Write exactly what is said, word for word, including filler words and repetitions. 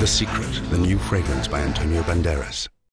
The Secret, the new fragrance by Antonio Banderas.